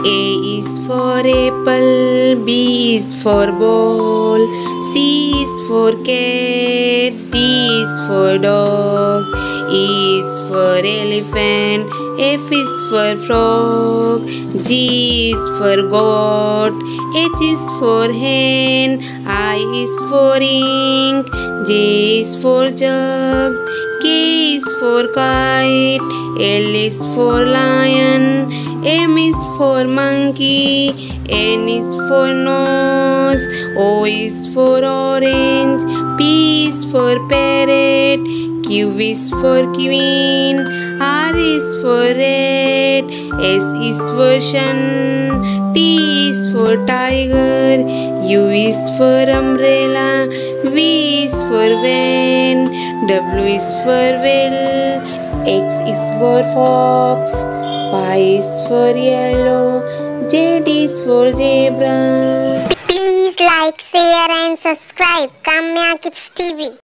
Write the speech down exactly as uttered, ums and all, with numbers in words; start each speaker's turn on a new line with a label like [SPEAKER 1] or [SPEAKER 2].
[SPEAKER 1] A is for apple, B is for ball, C is for cat, D is for dog, E is for elephant, F is for frog, G is for goat, H is for hen, I is for ink, J is for jug, K is for kite, L is for lion, M is for monkey, N is for nose, O is for orange, P is for parrot, Q is for queen, R is for red, S is for sun, T is for tiger, U is for umbrella, V is for van, W is for whale, X is for fox, Y is for yellow, Z is for zebra.
[SPEAKER 2] Please like, share and subscribe Kamya Kids T V.